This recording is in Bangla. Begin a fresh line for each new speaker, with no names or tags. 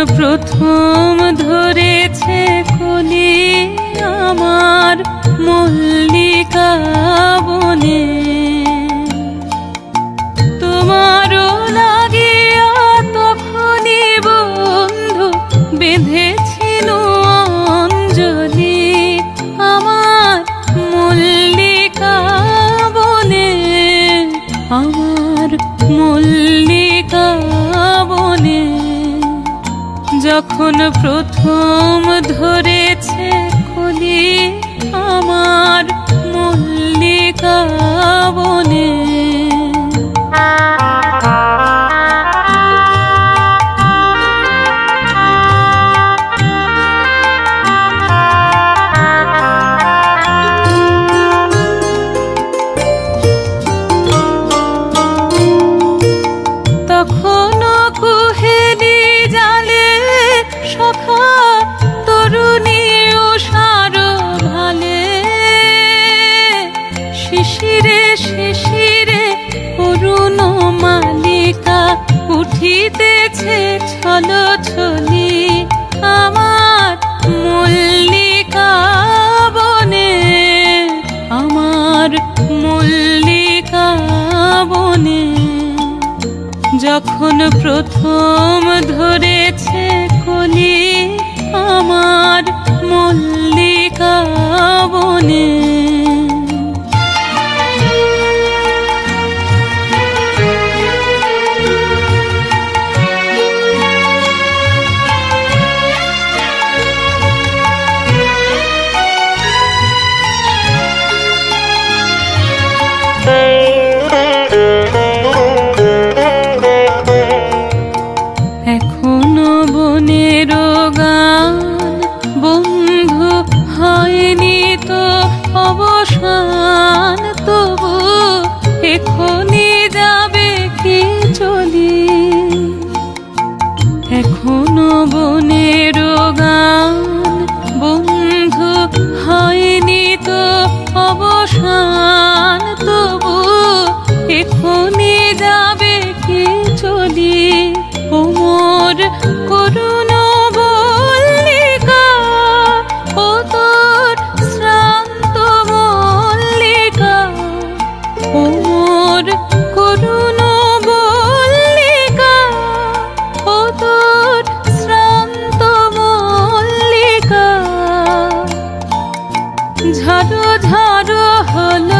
প্রথম ধরেছে কলি আমার মল্লিকা বনে, তোমারও লাগিয়া তখনই বন্ধু বেঁধেছিল অঞ্জলি আমার মল্লিকা বনে, আমার মল্লিকা বনে। যখন প্রথম ধরেছে কলি আমার মল্লিকা বনে, তখনও কুহেলি জালে সখা তরুণী উষার ভালে, শিশিরে শিশিরে অরুণ মালিকা উঠিতেছে ছল ছলি আমার মল্লিকা বনে, আমার মল্লিকা বনে। যখন প্রথম ধরেছে কলি আমার মল্লিকা বনে, এখনো বনের গান বন্ধু হয়নি তো অবসান, তবু এখনই যাবে কি চলি, এখনো বনের গান বন্ধু হয়নি তো অবসান, তবু এখনই যাবে কি চলি ওমর করুণ মল্লিকা, ও তোর শ্রান্ত মল্লিকা, ওমর করুণ মল্লিকা, ও তোর শ্রান্ত মল্লিকা। ঝাড়ো ঝাড়ো হলো